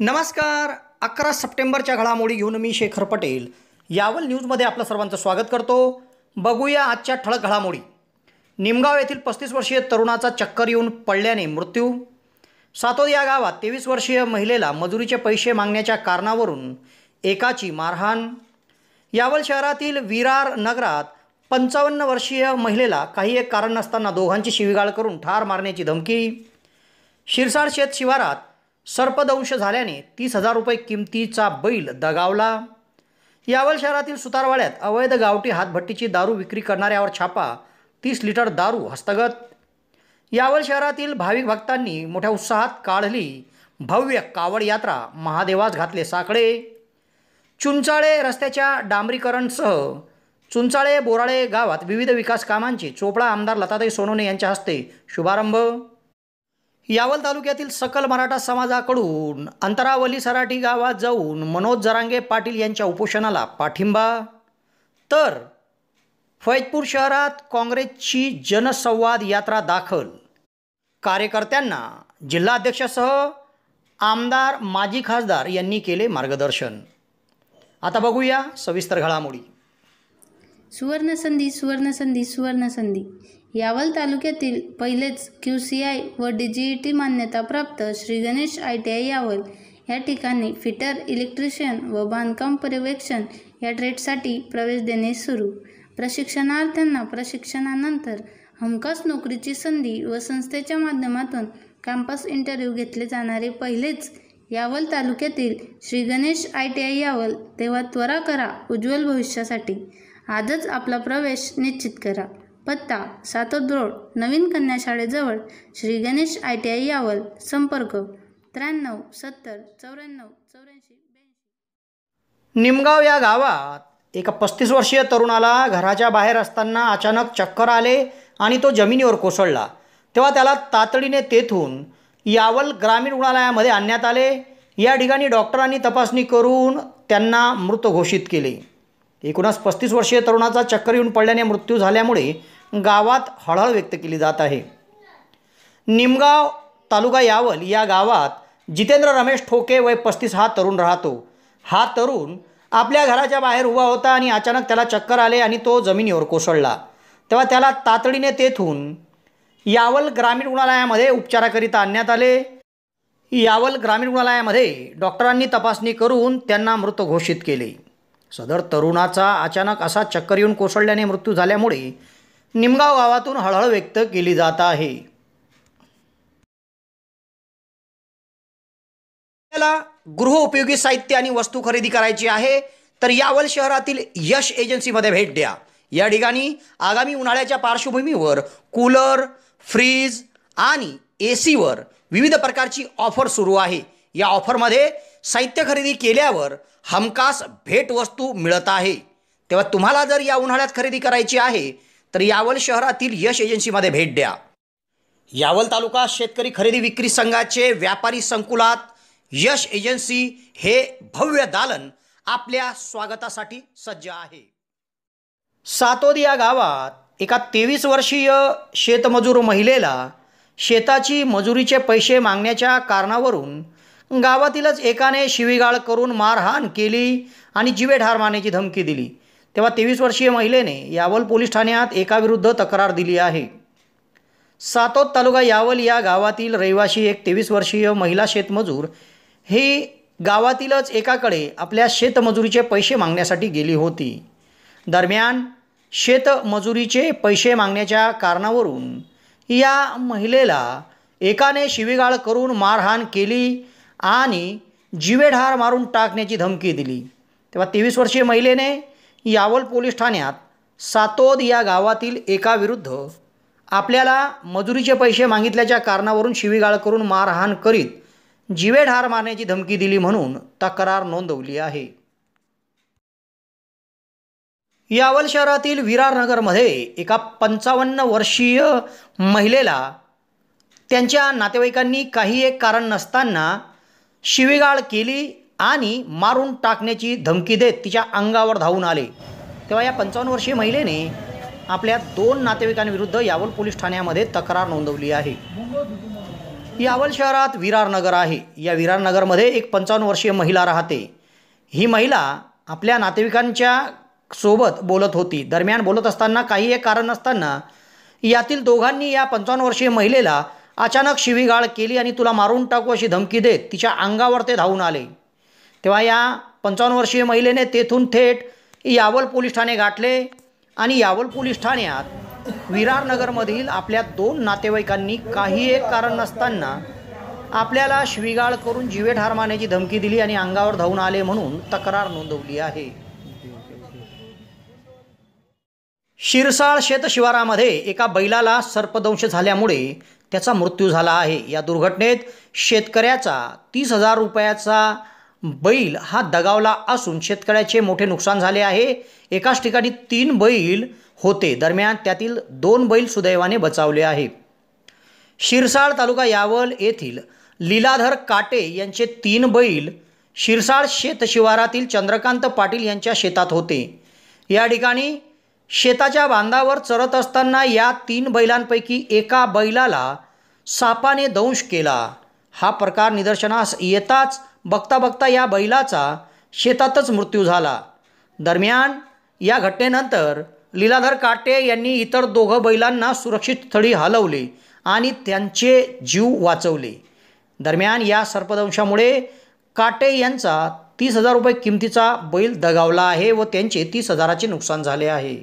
नमस्कार. 11 सप्टेंबरच्या घडामोडी घेऊन मी शेखर पटेल यावल न्यूजमध्ये आपलं सर्वांचं स्वागत करतो. बघूया आजच्या ठळक घडामोडी. निमगाव येथील 35 वर्षीय तरुणाचा चक्कर येऊन पडल्याने मृत्यू. सातोद या गावात 23 वर्षीय महिलेला मजुरीचे पैसे मागण्याच्या कारणावरून एकाची मारहाण. यावल शहरातील विरार नगरात 55 वर्षीय महिलेला काही एक कारण नसताना दोघांची शिवीगाळ करून ठार मारण्याची धमकी. शिरसाळ शेत शिवारात सर्पदंश झाल्याने 30,000 रुपये किमतीचा बैल दगावला. यावल शहरातील सुतारवाड्यात अवैध गावठी हातभट्टीची दारू विक्री करणाऱ्यावर छापा. 30 लिटर दारू हस्तगत. यावल शहरातील भाविक भक्तांनी मोठ्या उत्साहात काढली भव्य कावड यात्रा. महादेवास घातले साकडे. चुंचाळे रस्त्याच्या डांबरीकरणसह चुंचाळे बोराळे गावात विविध विकास कामांचे चोपडा आमदार लताताई सोनवणे यांच्या हस्ते शुभारंभ. यावल तालुक्यातील सकल मराठा समाजाकडून अंतरावली सराठी गावात जाऊन मनोज जरांगे पाटील यांच्या उपोषणाला पाठिंबा. तर फैजपूर शहरात काँग्रेसची जनसंवाद यात्रा दाखल. कार्यकर्त्यांना जिल्हाध्यक्षासह आमदार माजी खासदार यांनी केले मार्गदर्शन. आता बघूया सविस्तर घडामोडी. सुवर्णसंधी सुवर्णसंधी सुवर्णसंधी. यावल तालुक्यातील पहिलेच QCI व DGET मान्यताप्राप्त श्री गणेश ITI यावल या ठिकाणी फिटर, इलेक्ट्रिशियन व बांधकाम पर्यवेक्षण या ट्रेडसाठी प्रवेश देणे सुरू. प्रशिक्षणार्थ्यांना प्रशिक्षणानंतर हमखास नोकरीची संधी व संस्थेच्या माध्यमातून कॅम्पस इंटरव्ह्यू घेतले जाणारे पहिलेच यावल तालुक्यातील श्री गणेश ITI यावल. तेव्हा त्वरा करा उज्ज्वल भविष्यासाठी. आजच आपला प्रवेश निश्चित करा. पत्ता सातोद रोड, नवीन कन्या शाळेजवळ, श्री गणेश ITI यावल. संपर्क 93 70 94 84 82. निमगाव या गावात एका 35 वर्षीय तरुणाला घराच्या बाहेर असताना अचानक चक्कर आले आणि तो जमिनीवर कोसळला. तेव्हा त्याला तातडीने तेथून यावल ग्रामीण रुग्णालयामध्ये आणण्यात आले. या ठिकाणी डॉक्टरांनी तपासणी करून त्यांना मृत घोषित केले. एकूणच 35 वर्षीय तरुणाचा चक्कर येऊन पडल्याने मृत्यू झाल्यामुळे गावात हळहळ व्यक्त केली जात आहे. निमगाव तालुका यावल या गावात जितेंद्र रमेश ठोके वय 35 हा तरुण राहतो. हा तरुण आपल्या घराच्या बाहेर उभा होता आणि अचानक त्याला चक्कर आले आणि तो जमिनीवर कोसळला. तेव्हा त्याला तातडीने तेथून यावल ग्रामीण रुग्णालयामध्ये उपचाराकरिता आणण्यात आले. यावल ग्रामीण रुग्णालयामध्ये डॉक्टरांनी तपासणी करून त्यांना मृत घोषित केले. सदर तरुणाचा अचानक असा चक्कर येऊन कोसळल्याने मृत्यू झाल्यामुळे निमगाव गावातून हळहळ व्यक्त केली जात आहे. आपल्याला गृहोपयोगी साहित्य आणि वस्तू खरेदी करायची आहे तर यावल शहरातील यश एजन्सीमध्ये भेट द्या. या ठिकाणी आगामी उन्हाळ्याच्या पार्श्वभूमीवर कूलर, फ्रीज आणि ACवर विविध प्रकारची ऑफर सुरू आहे. या ऑफरमध्ये साहित्य खरेदी केल्यावर हमखास भेटवस्तू मिळत आहे. तेव्हा तुम्हाला जर या उन्हाळ्यात खरेदी करायची आहे तर यावल शहरातील यश एजन्सीमध्ये भेट द्या. यावल तालुका शेतकरी खरेदी विक्री संघाचे व्यापारी संकुलात यश एजन्सी हे भव्य दालन आपल्या स्वागतासाठी सज्ज आहे. सातोद या गावात एका 23 वर्षीय शेतमजूर महिलेला शेताची मजुरीचे पैसे मागण्याच्या कारणावरून गावातीलच एकाने शिवीगाळ करून मारहाण केली आणि जीवेठार मारण्याची धमकी दिली. तेव्हा 23 वर्षीय महिलेने यावल पोलीस ठाण्यात एकाविरुद्ध तक्रार दिली आहे. सातोद तालुका यावल या गावातील रहिवाशी एक 23 वर्षीय महिला शेतमजूर ही गावातीलच एकाकडे आपल्या शेतमजुरीचे पैसे मागण्यासाठी गेली होती. दरम्यान शेतमजुरीचे पैसे मागण्याच्या कारणावरून या महिलेला एकाने शिवीगाळ करून मारहाण केली आणि जीवेठार मारून टाकण्याची धमकी दिली. तेव्हा 23 वर्षीय महिलेने यावल पोलीस ठाण्यात सातोद या गावातील एकाविरुद्ध आपल्याला मजुरीचे पैसे मागितल्याच्या कारणावरून शिवीगाळ करून मारहाण करीत जीवेठार मारण्याची धमकी दिली म्हणून तक्रार नोंदवली आहे. यावल शहरातील विरार नगरमध्ये एका 55 वर्षीय महिलेला त्यांच्या नातेवाईकांनी काही एक कारण नसताना शिवीगाळ केली आणि मारून टाकण्याची धमकी देत तिच्या अंगावर धावून आले. तेव्हा या 55 वर्षीय महिलेने आपल्या 2 नातेवाईकांविरुद्ध यावल पोलीस ठाण्यामध्ये तक्रार नोंदवली आहे. यावल शहरात विरार नगर आहे. या विरार नगरमध्ये एक 55 वर्षीय महिला राहते. ही महिला आपल्या नातेवाईकांच्या सोबत बोलत होती. दरम्यान बोलत असताना काही एक कारण नसताना यातील दोघांनी या 55 वर्षीय महिलेला अचानक शिवीगाळ केली आणि तुला मारून टाकू अशी धमकी देत तिच्या अंगावर ते धावून आले. तेव्हा या 55 वर्षीय महिलेने तेथून थेट यावल पोलीस ठाणे गाठले आणि यावल पोलीस ठाण्यात विरार नगरमधील आपल्या 2 नातेवाईकांनी काही एक कारण नसताना आपल्याला शिवीगाळ करून जीवे ठार मारण्याची धमकी दिली आणि अंगावर धावून आले म्हणून तक्रार नोंदवली आहे. शिरसाळ शेतशिवारामध्ये एका बैलाला सर्पदंश झाल्यामुळे त्याचा मृत्यू झाला आहे. या दुर्घटनेत शेतकऱ्याचा 30,000 रुपयाचा बैल हा दगावला असून शेतकऱ्याचे मोठे नुकसान झाले आहे. एकाच ठिकाणी 3 बैल होते. दरम्यान त्यातील 2 बैल सुदैवाने बचावले आहे. शिरसाळ तालुका यावल येथील लीलाधर काटे यांचे 3 बैल शिरसाळ शेतशिवारातील चंद्रकांत पाटील यांच्या शेतात होते. या ठिकाणी शेताच्या बांधावर चरत असताना या 3 बैलांपैकी एका बैलाला सापाने दंश केला. हा प्रकार निदर्शनास येताच बघता बघता या बैलाचा शेतातच मृत्यू झाला. दरम्यान या घटनेनंतर लीलाधर काटे यांनी इतर 2 बैलांना सुरक्षित स्थळी हलवले आणि त्यांचे जीव वाचवले. दरम्यान या सर्पदंशामुळे काटे यांचा 30,000 रुपये किमतीचा बैल दगावला आहे व त्यांचे 30,000चे नुकसान झाले आहे.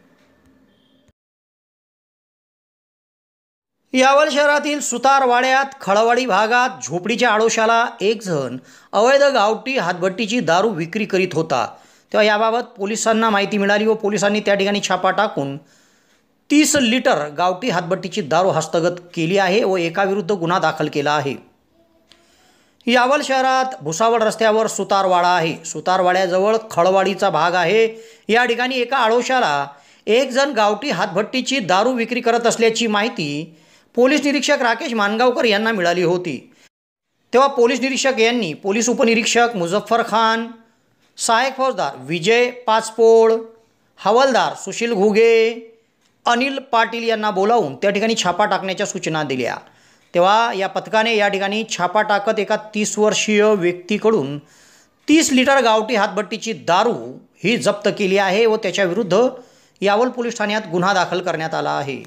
यावल शहरातील सुतारवाड्यात खळवाडी भागात झोपडीच्या आडोशाला एक जण अवैध गावठी हातभट्टीची दारू विक्री करीत होता. तेव्हा याबाबत पोलिसांना माहिती मिळाली व पोलिसांनी त्या ठिकाणी छापा टाकून 30 लिटर गावठी हातभट्टीची दारू हस्तगत केली आहे व एकाविरुद्ध गुन्हा दाखल केला आहे. यावल शहरात भुसावळ रस्त्यावर सुतारवाडा आहे. सुतारवाड्याजवळ खळवाडीचा भाग आहे. या ठिकाणी एका आडोशाला एक जण गावठी हातभट्टीची दारू विक्री करत असल्याची माहिती पोलीस निरीक्षक राकेश मानगावकर यांना मिळाली होती. तेव्हा पोलीस निरीक्षक यांनी पोलीस उपनिरीक्षक मुझफ्फर खान, सहायक फौजदार विजय पाचपोळ, हवालदार सुशील घुगे, अनिल पाटील यांना बोलावून त्या ठिकाणी छापा टाकण्याच्या सूचना दिल्या. तेव्हा या पथकाने या ठिकाणी छापा टाकत एका 30 वर्षीय व्यक्तीकडून 30 लिटर गावठी हातभट्टीची दारू ही जप्त केली आहे व त्याच्याविरुद्ध यावल पोलीस ठाण्यात गुन्हा दाखल करण्यात आला आहे.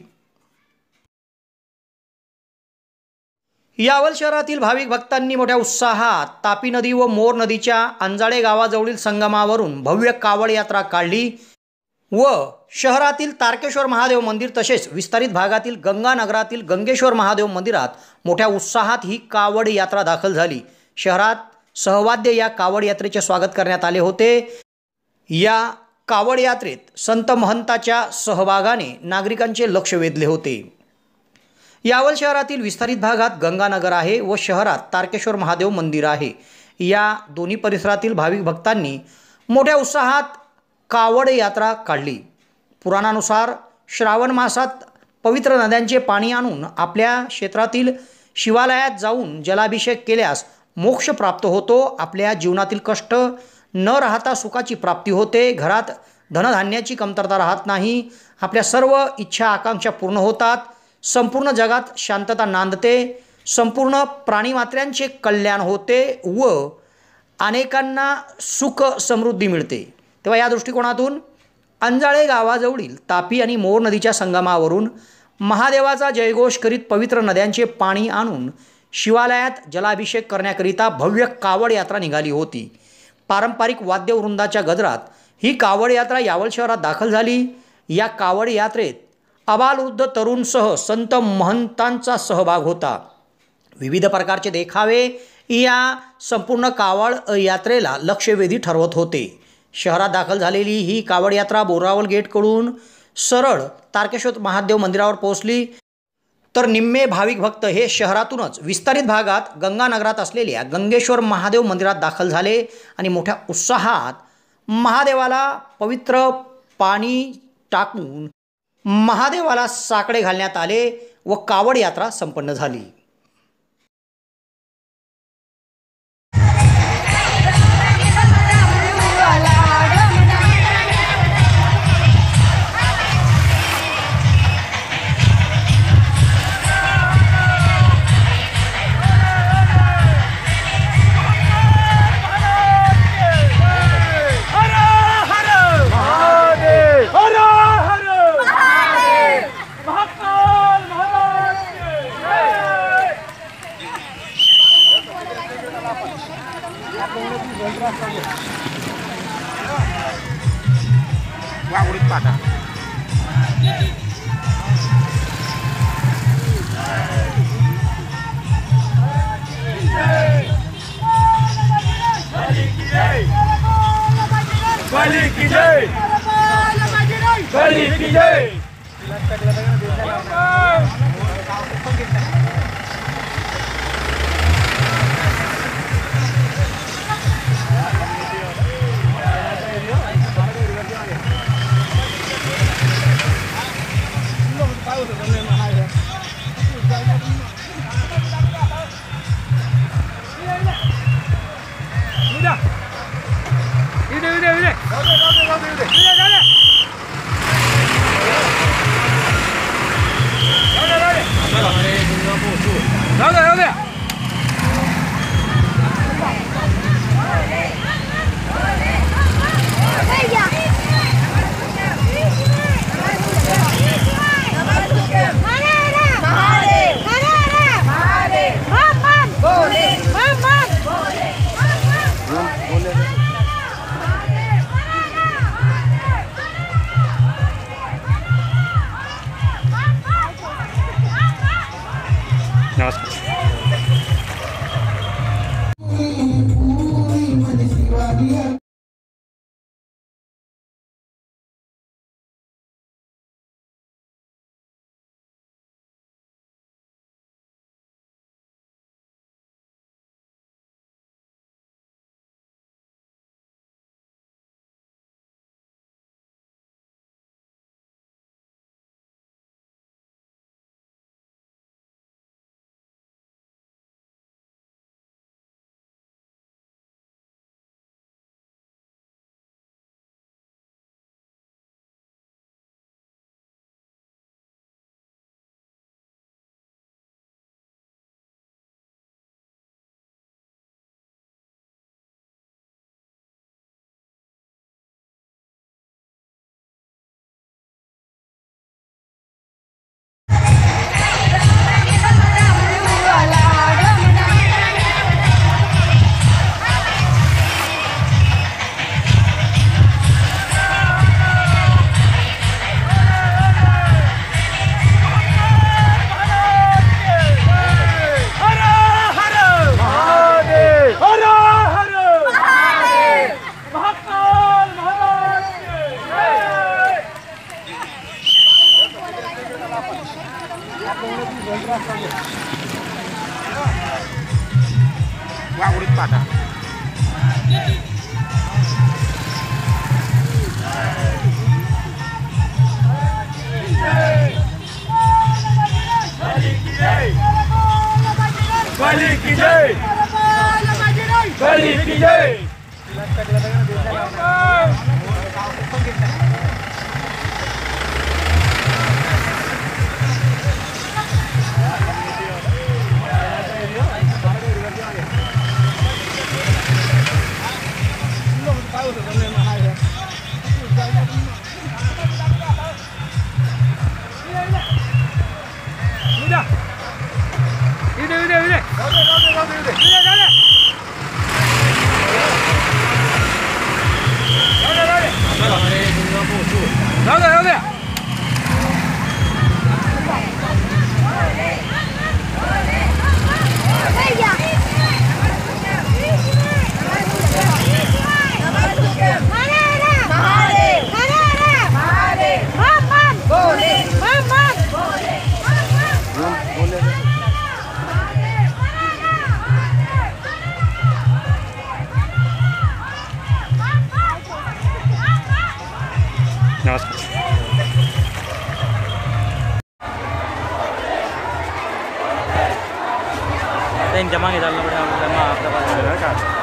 यावल शहरातील भाविक भक्तांनी मोठ्या उत्साहात तापी नदी व मोर नदीच्या अंजाळे गावाजवळील संगमावरून भव्य कावड यात्रा काढली व शहरातील तारकेश्वर महादेव मंदिर तसेच विस्तारित भागातील गंगानगरातील गंगेश्वर महादेव मंदिरात मोठ्या उत्साहात ही कावड यात्रा दाखल झाली. शहरात सहवाद्य या कावड यात्रेचे स्वागत करण्यात आले होते. या कावड यात्रेत संत महंताच्या सहभागाने नागरिकांचे लक्ष वेधले होते. यावल शहरातील विस्तारित भागात गंगानगर आहे व शहरात तारकेश्वर महादेव मंदिर आहे. या दोन्ही परिसरातील भाविक भक्तांनी मोठ्या उत्साहात कावड यात्रा काढली. पुराणानुसार श्रावण मासात पवित्र नद्यांचे पाणी आणून आपल्या क्षेत्रातील शिवालयात जाऊन जलाभिषेक केल्यास मोक्ष प्राप्त होतो. आपल्या जीवनातील कष्ट न राहता सुखाची प्राप्ती होते. घरात धनधान्याची कमतरता राहत नाही. आपल्या सर्व इच्छा आकांक्षा पूर्ण होतात. संपूर्ण जगात शांतता नांदते. संपूर्ण प्राणीमात्र्यांचे कल्याण होते व अनेकांना सुख समृद्धी मिळते. तेव्हा या दृष्टिकोनातून अंजाळे गावाजवळील तापी आणि मोर नदीच्या संगमावरून महादेवाचा जयघोष करीत पवित्र नद्यांचे पाणी आणून शिवालयात जलाभिषेक करण्याकरिता भव्य कावड यात्रा निघाली होती. पारंपरिक वाद्यवृंदाच्या गजरात ही कावड यात्रा यावल शहरात दाखल झाली. या कावड यात्रेत अबालवृद्ध तरुणसह संत महंतांचा सहभाग होता. विविध प्रकारचे देखावे या संपूर्ण कावड यात्रेला लक्षवेधी ठरवत होते. शहरात दाखल झालेली ही कावड यात्रा बोरावल गेटकडून सरळ तारकेश्वर महादेव मंदिरावर पोहोचली तर निम्मे भाविक भक्त हे शहरातूनच विस्तारित भागात गंगानगरात असलेल्या गंगेश्वर महादेव मंदिरात दाखल झाले आणि मोठ्या उत्साहात महादेवाला पवित्र पाणी टाकून महादेवाला साकडे घालण्यात आले व कावड यात्रा संपन्न झाली. की जय। जमा के डालना पड़ेगा आपका पास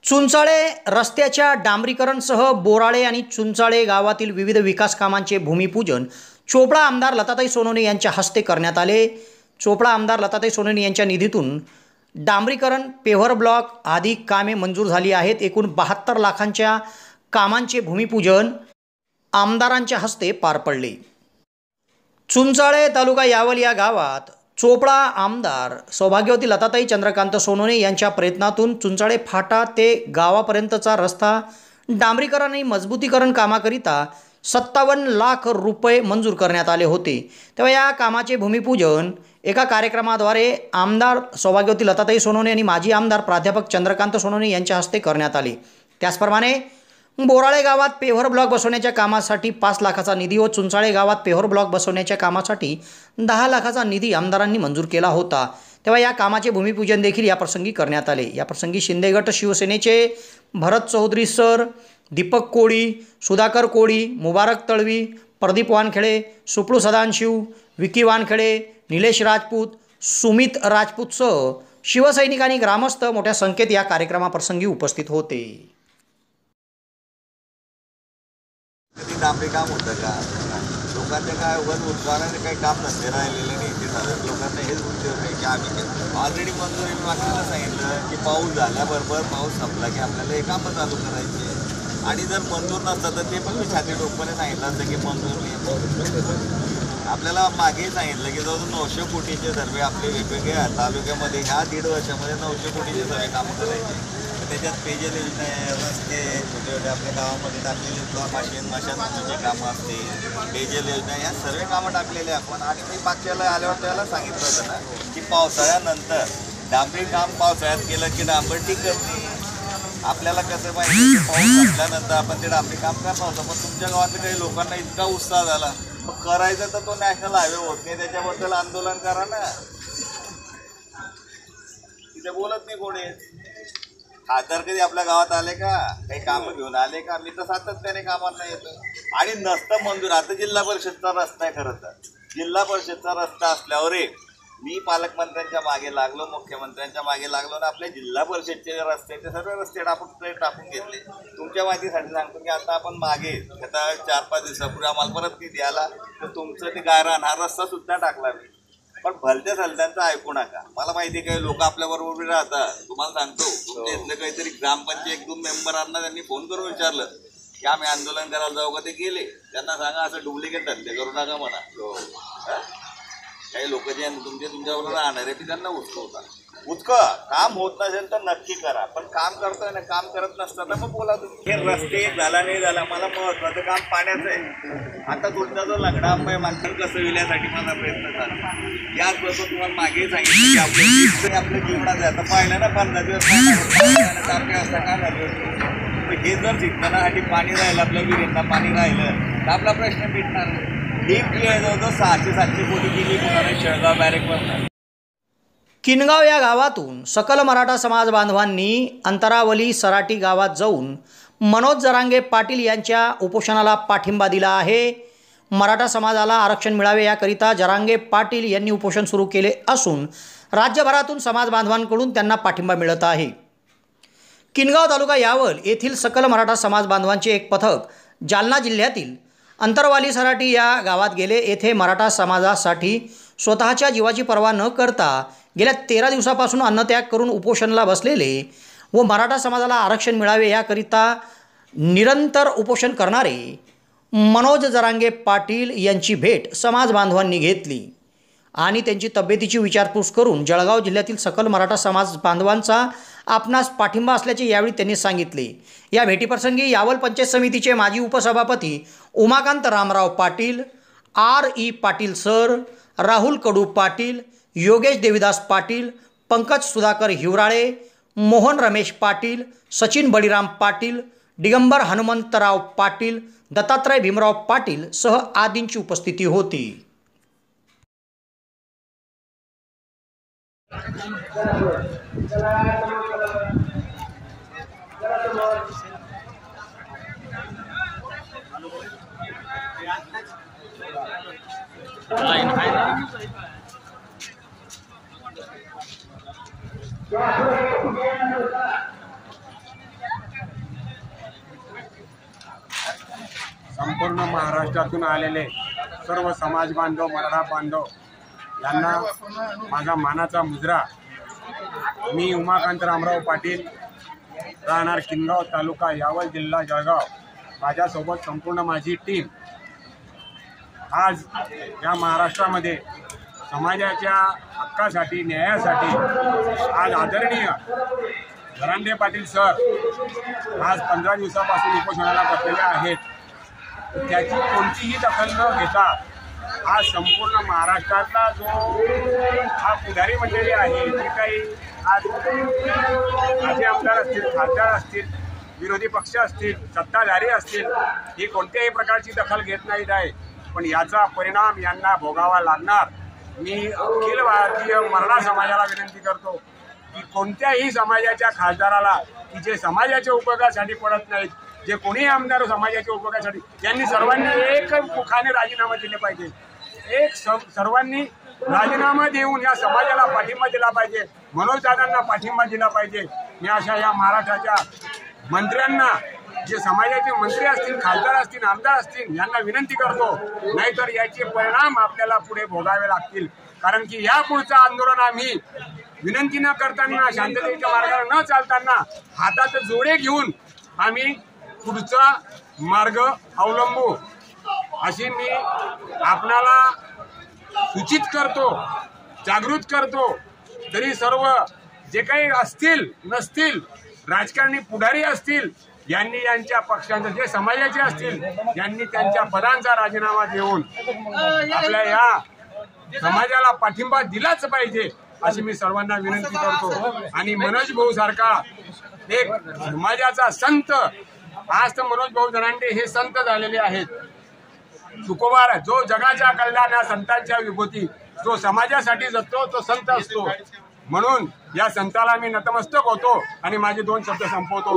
चुंचाळे रस्त्याच्या डांबरीकरणसह बोराळे आणि चुंचाळे गावातील विविध विकास कामांचे भूमिपूजन चोपडा आमदार लताताई सोनवणे यांच्या हस्ते करण्यात आले। चोपडा आमदार लताताई सोनवणे यांच्या निधीतून डांबरीकरण, पेव्हर ब्लॉक आदी कामे मंजूर झाली आहेत। एकूण 72 लाखांच्या कामांचे भूमिपूजन आमदारांच्या हस्ते पार पडले। चुंचाळे तालुका यावल या गावात चोपडा आमदार सौभाग्यवती लताताई चंद्रकांत सोनवणे यांच्या प्रयत्नातून चुंचाळे फाटा ते गावापर्यंतचा रस्ता डांबरीकरण आणि मजबूतीकरण कामाकरिता 57 लाख रुपये मंजूर करण्यात आले होते। तेव्हा या कामाचे भूमिपूजन एका कार्यक्रमाद्वारे आमदार सौभाग्यवती लताताई सोनवणे आणि माजी आमदार प्राध्यापक चंद्रकांत सोनवणे यांच्या हस्ते करण्यात आले। त्याचप्रमाणे बोराळे गावात पेव्हर ब्लॉक बसवण्याच्या कामासाठी 5 लाखाचा निधी व चुंचाळे गावात पेव्हर ब्लॉक बसवण्याच्या कामासाठी 10 लाखाचा निधी आमदारांनी मंजूर केला होता। तेव्हा या कामाचे भूमिपूजन देखील याप्रसंगी करण्यात आले। याप्रसंगी शिंदे गट शिवसेनेचे भरत चौधरी सर, दीपक कोळी, सुधाकर कोळी, मुबारक तळवी, प्रदीप वानखेडे, सुपळू सदानशिव, विकी वानखेडे, निलेश राजपूत, सुमित राजपूतसह शिवसैनिक आणि ग्रामस्थ मोठ्या संख्येत या कार्यक्रमाप्रसंगी उपस्थित होते। कधी डांबरी काम होतं का? लोकांच्या काय उगाच उत्साहाने काही काम नसते राहिलेले नाही ते झालं। लोकांना हेच उद्योग आहे की आम्ही ऑलरेडी मंजुरी मागण्याला सांगितलं की पाऊस झाल्याबरोबर पाऊस संपला की आपल्याला हे कामं चालू करायचे आणि जर मंजूर नसतं तर ते पण मी छाती ठोकपणे सांगितलं असतं की मंजूर नाही। आपल्याला मागे सांगितलं की जवळजवळ 900 कोटीचे सर्वे आपले वेगवेगळ्या तालुक्यामध्ये ह्या 1.5 वर्षामध्ये 900 कोटीचे सर्वे कामं करायचे। त्याच्यात पेयजल योजना, रस्ते, छोटे छोटे आपल्या गावामध्ये टाकलेले मशागतीची कामं असतील, पेयजल योजना, या सर्व कामं टाकलेले आपण। आणि मी मागच्याला आल्यावर त्याला सांगितलं होतं ना की पावसाळ्यानंतर डांबरी काम पावसाळ्यात केलं की डांबर टिकत नाही। आपल्याला कसं माहिती की पाऊस संपल्यानंतर आपण ते डांबरी काम करणार होतं, पण तुमच्या गावातल्या काही लोकांना इतका उत्साह झाला मग करायचं तर तो नॅशनल हायवे होत नाही, त्याच्याबद्दल आंदोलन करा ना। तिथे बोलत नाही कोणी। खासदार कधी आपल्या गावात आले का? काही कामं घेऊन आले का? मी तर सातत्याने कामांना येतो आणि नसतं मंजूर। आता जिल्हा परिषदचा रस्ता आहे, खरं तर जिल्हा परिषदचा रस्ता असल्यावर मी पालकमंत्र्यांच्या मागे लागलो, मुख्यमंत्र्यांच्या मागे लागलो आणि आपल्या जिल्हा परिषदचे रस्ते ते सर्व रस्ते टाकून घेतले। तुमच्या माहितीसाठी सांगतो की आता आपण मागे आता 4-5 दिवसापूर्वी आम्हाला परत निधी आला तर तुमचं ते गायरान हा रस्ता सुद्धा टाकला मी। पण भलत्या सलत्यांचं ऐकू नका। मला माहिती आहे काही लोक आपल्याबरोबर उभे राहतात। तुम्हाला सांगतो तुमच्या इथलं काहीतरी ग्रामपंचायत 1-2 मेंबरांना त्यांनी फोन करून विचारलं की आम्ही आंदोलन करायला जाऊ का? ते गेले। त्यांना सांगा असं डुप्लिकेट धंदे करू नका म्हणा। काही लोक जे तुमच्याबरोबर राहणार आहे त्यांना काम होत नसेल तर नक्की करा, पण काम करतोय ना, काम करत नसतं तर मग बोला तुम्ही। हे रस्ते झाला नाही झाला, मला महत्वाचं काम पाण्याचं आहे। आता तुमचा जो लंगडा आहे माणसाला कसं विल्यासाठी माझा प्रयत्न झाला। याचबरोबर तुम्हाला मागे सांगितलं की आपल्या जीवनात आहे। आता पाहिलं ना 15 दिवस आपल्या असता काय झालं, हे जर सिंचनासाठी पाणी राहिलं, आपल्या विहिरींना पाणी राहिलं तर आपला प्रश्न मिटणार। डीप जवळजवळ 600-700 कोटी गेली पुन्हा शेळगाव बॅरेकवर। किनगाव या गावातून सकल मराठा समाज बांधवांनी अंतरावली सराटी गावात जाऊन मनोज जरांगे पाटील यांच्या उपोषणाला पाठिंबा दिला आहे। मराठा समाजाला आरक्षण मिळावे याकरिता जरांगे पाटील यांनी उपोषण सुरू केले असून राज्यभरातून समाज बांधवांकडून त्यांना पाठिंबा मिळत आहे। किनगाव तालुका यावल येथील सकल मराठा समाज बांधवांचे एक पथक जालना जिल्ह्यातील अंतरवाली सराटी या गावात गेले। येथे मराठा समाजासाठी स्वतःच्या जीवाची पर्वा न करता गेल्या 13 दिवसापासून अन्नत्याग करून उपोषणाला बसलेले व मराठा समाजाला आरक्षण मिळावे याकरिता निरंतर उपोषण करणारे मनोज जरांगे पाटील यांची भेट समाज बांधवांनी घेतली आणि त्यांची तब्येतीची विचारपूस करून जळगाव जिल्ह्यातील सकल मराठा समाज बांधवांचा आपणास पाठिंबा असल्याचे यावेळी त्यांनी सांगितले। या भेटीप्रसंगी यावल पंचायत समितीचे माजी उपसभापती उमाकांत रामराव पाटील, R.E. पाटील सर, राहुल कडू पाटील, योगेश देविदास पाटील, पंकज सुधाकर हिवराळे, मोहन रमेश पाटील, सचिन बळीराम पाटील, दिगंबर हनुमंतराव पाटील, दत्तात्रय भीमराव पाटील सह आदींची उपस्थिती होती। लाइन है ना। संपूर्ण महाराष्ट्रातून आलेले सर्व समाज बांधव, मराठा बांधव यांना माझा मानाचा मुजरा। मी उमाकांत रामराव पाटील, राहणार किनगाव तालुका, यावल जिल्हा जळगाव। माझ्यासोबत संपूर्ण माझी टीम आज या महाराष्ट्रामध्ये समाजाच्या हक्कासाठी, न्यायासाठी आज आदरणीय धरांडे पाटील सर आज 15 दिवसापासून उपोषणाला बसलेले आहेत। त्याची कोणतीही दखल न घेता आज संपूर्ण महाराष्ट्रातला जो हा पुढारी मंडळी आहे, जी काही आज माजी आमदार असतील, खासदार असतील, विरोधी पक्ष असतील, सत्ताधारी असतील, ही कोणत्याही प्रकारची दखल घेत नाहीत आहे। पण याचा परिणाम यांना भोगावा लागणार। मी अखिल भारतीय मराठा समाजाला विनंती करतो की कोणत्याही समाजाच्या खासदाराला की जे समाजाच्या उपयोगासाठी पडत नाहीत, जे कोणीही आमदार समाजाच्या उपयोगासाठी, यांनी सर्वांनी एक मुखाने राजीनामा दिले पाहिजे। सर्वांनी राजीनामा देऊन या समाजाला पाठिंबा दिला पाहिजे, मनोज दादांना पाठिंबा दिला पाहिजे। मी अशा या महाराष्ट्राच्या मंत्र्यांना, जे समाजाचे मंत्री असतील, खासदार असतील, आमदार असतील, यांना विनंती करतो, नाहीतर याचे परिणाम आपल्याला पुढे भोगावे लागतील। कारण की या पुढचं आंदोलन आम्ही विनंती न करताना, शांततेच्या मार्गाने न चालताना हातात जोडे घेऊन आम्ही पुढचा मार्ग अवलंबू, अशी मी आपणाला सूचित करतो, जागृत करतो। तरी सर्व जे काही असतील नसतील, राजकारणी पुढारी असतील, यांनी यांच्या पक्षांचे, जे समाजाचे असतील, यांनी त्यांच्या पदांचा राजीनामा देऊन आपल्या या समाजाला पाठिंबा दिलाच पाहिजे, अशी मी सर्वांना विनंती करतो। आणि मनोज भाऊ सारखा एक समाजाचा संत, आज तर मनोज भाऊ धरांडे हे संत झालेले आहेत। तुकोबार जो जगाच्या कल्याण या संतांच्या विभूती, जो समाजासाठी जगतो तो संत असतो। म्हणून या संताला मी नतमस्तक होतो आणि माझे 2 शब्द संपवतो।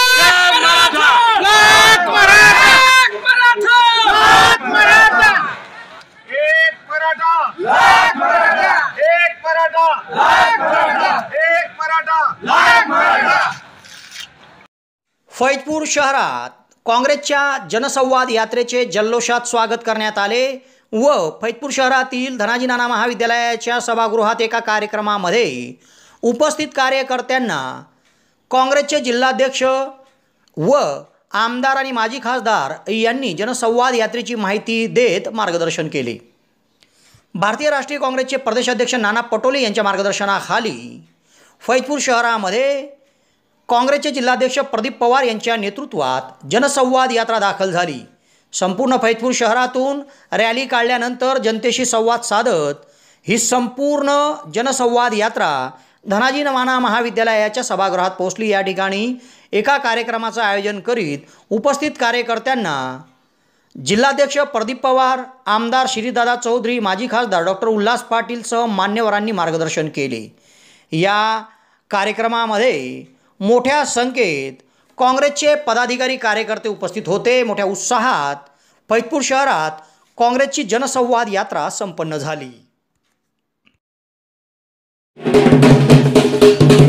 फैजपूर शहरात काँग्रेसच्या जनसंवाद यात्रेचे जल्लोषात स्वागत करण्यात आले व फैजपूर शहरातील धनाजी नाना महाविद्यालयाच्या सभागृहात एका कार्यक्रमामध्ये उपस्थित कार्यकर्त्यांना काँग्रेसचे जिल्हाध्यक्ष व आमदार आणि माजी खासदार यांनी जनसंवाद यात्रेची माहिती देत मार्गदर्शन केले। भारतीय राष्ट्रीय काँग्रेसचे प्रदेशाध्यक्ष नाना पटोले यांच्या मार्गदर्शनाखाली फैजपूर शहरामध्ये काँग्रेसचे जिल्हाध्यक्ष प्रदीप पवार यांच्या नेतृत्वात जनसंवाद यात्रा दाखल झाली। संपूर्ण फैजपूर शहरातून रॅली काढल्यानंतर जनतेशी संवाद साधत ही संपूर्ण जनसंवाद यात्रा धनाजी नाना महाविद्यालयाच्या सभागृहात पोहोचली। या ठिकाणी एका कार्यक्रमाचं आयोजन करीत उपस्थित कार्यकर्त्यांना जिल्हाध्यक्ष प्रदीप पवार, आमदार श्रीदादा चौधरी, माजी खासदार डॉक्टर उल्हास पाटीलसह मान्यवरांनी मार्गदर्शन केले। या कार्यक्रमामध्ये मोठ्या संख्येत काँग्रेसचे पदाधिकारी, कार्यकर्ते उपस्थित होते। मोठ्या उत्साहात फैजपूर शहरात काँग्रेसची जनसंवाद यात्रा संपन्न झाली।